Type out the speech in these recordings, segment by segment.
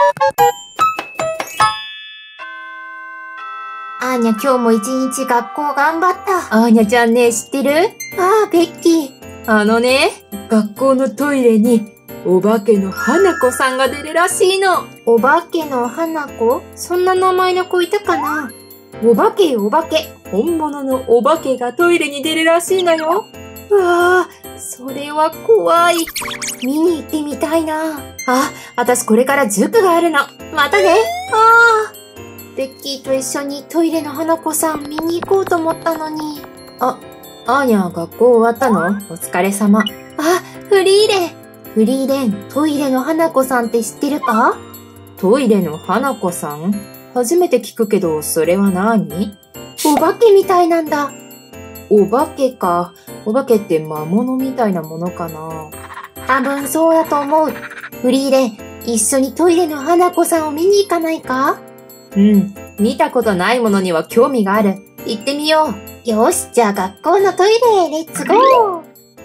アーニャ、今日も一日学校頑張った。アーニャちゃんね、知ってる？ああ、ベッキー。 学校のトイレに、お化けの花子さんが出るらしいの。 お化けの花子？そんな名前の子いたかな？ お化け。本物のお化けがトイレに出るらしいのよ。 うわぁ、それは怖い。見に行ってみたいな。あ、私これから塾があるの。またね。ベッキーと一緒にトイレの花子さん見に行こうと思ったのに。 アーニャ、学校終わったの？お疲れ様。 フリーレン、トイレの花子さんって知ってるか？ トイレの花子さん？初めて聞くけど、それは何？ お化けみたいなんだ。 お化けか。お化けって魔物みたいなものかな？ 多分そうだと思う。フリーレン、一緒にトイレの花子さんを見に行かないか？ 見たことないものには興味がある。行ってみよう。よし、じゃあ学校のトイレ、レッツゴー！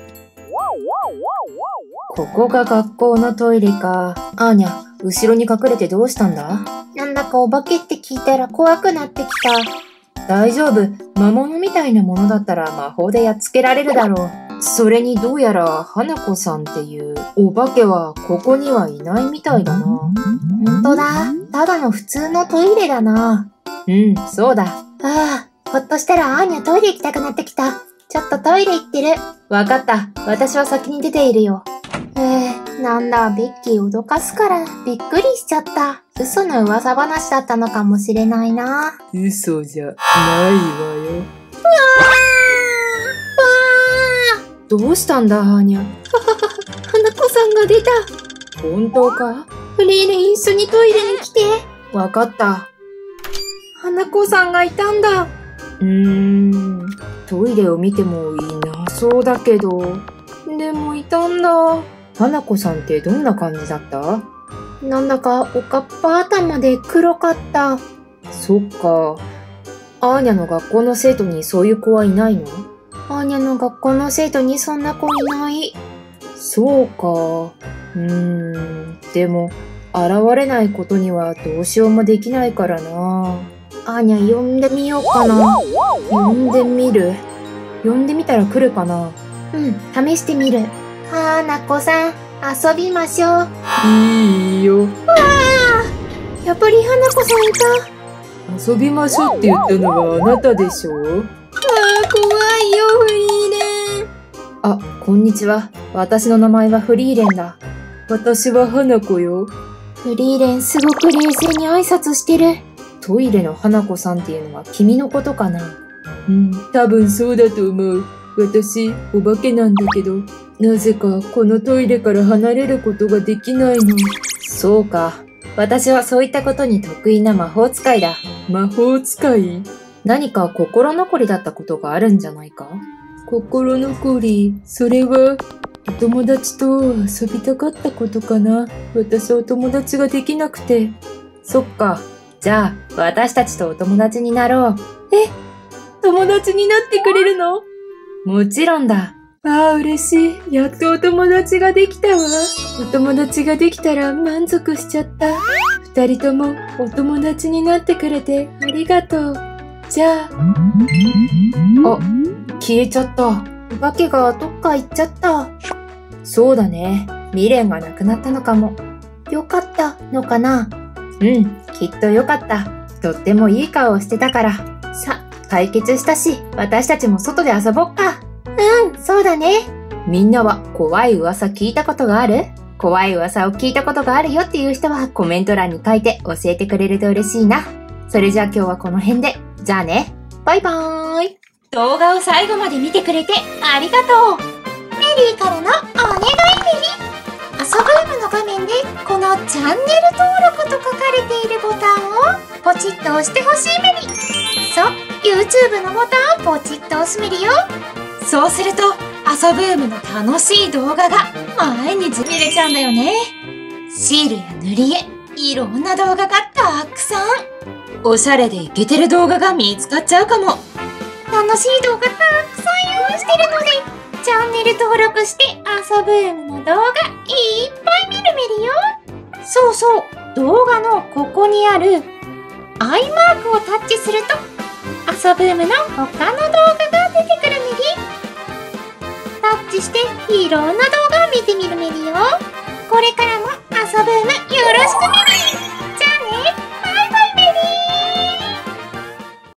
ここが学校のトイレか。アーニャ、後ろに隠れてどうしたんだ？ なんだかお化けって聞いたら怖くなってきた。 大丈夫。魔物みたいなものだったら魔法でやっつけられるだろう。それにどうやら花子さんっていうお化けはここにはいないみたいだな。 ほんとだ。ただの普通のトイレだな。 そうだ。 ほっとしたらアーニャトイレ行きたくなってきた。ちょっとトイレ行ってる。 わかった。私は先に出ているよ。 なんだ、ベッキー脅かすからびっくりしちゃった。嘘の噂話だったのかもしれないな。 嘘じゃないわよ。どうしたんだ、アーニャ。 花子さんが出た。 本当か？ フリーレン、一緒にトイレに来て。 わかった。 花子さんがいたんだ。 トイレを見てもいなそうだけど。でもいたんだ。花子さんってどんな感じだった？ なんだかおかっぱ頭で黒かった。 そっか。アーニャの学校の生徒にそういう子はいないの？ アーニャの学校の生徒にそんな子いない。 そうか。でも、現れないことにはどうしようもできないからな。 アーニャ呼んでみようかな。 呼んでみる？呼んでみたら来るかな？ 試してみる。花子さん、遊びましょう。 いいよ。 やっぱり花子さんいた。 遊びましょうって言ったのはあなたでしょ？ 怖いよ、フリーレン。 こんにちは。私の名前はフリーレンだ。私は花子よ。 フリーレン、すごく冷静に挨拶してる。 トイレの花子さんっていうのは君のことかな？多分そうだと思う。私、お化けなんだけど、なぜかこのトイレから離れることができないの。そうか。私はそういったことに得意な魔法使いだ。魔法使い？何か心残りだったことがあるんじゃないか？心残り？それは、お友達と遊びたかったことかな。私はお友達ができなくて。そっか。じゃあ、私たちとお友達になろう。友達になってくれるの？もちろんだ。嬉しい。やっとお友達ができたわ。お友達ができたら満足しちゃった。二人ともお友達になってくれてありがとう。じゃあ。消えちゃった。 お化けがどっか行っちゃった。 そうだね。未練がなくなったのかも。 よかったのかな？ きっとよかった。とってもいい顔をしてたから。さ、解決したし、私たちも外で遊ぼっか。 そうだね。 みんなは怖い噂聞いたことがある？怖い噂を聞いたことがあるよっていう人はコメント欄に書いて教えてくれると嬉しいな。それじゃあ今日はこの辺で。じゃあね。バイバーイ。 動画を最後まで見てくれてありがとう。メリーからのお願いメリ。遊ぶームの画面でこのチャンネル登録と書かれているボタンをポチッと押してほしいメリ。そう、YouTube のボタンをポチッと押すメリよ。そうすると遊ぶームの楽しい動画が毎日見れちゃうんだよね。シールや塗り絵、いろんな動画がたくさん。おしゃれでイケてる動画が見つかっちゃうかも。楽しい動画たくさん用意してるので、チャンネル登録して遊ぶームの動画いっぱい見るメリよ。そうそう、 動画のここにあるアイマークをタッチすると、アソブームの他の動画が出てくるメリ。タッチしていろんな動画を見てみるメリよ。これからもアソブーム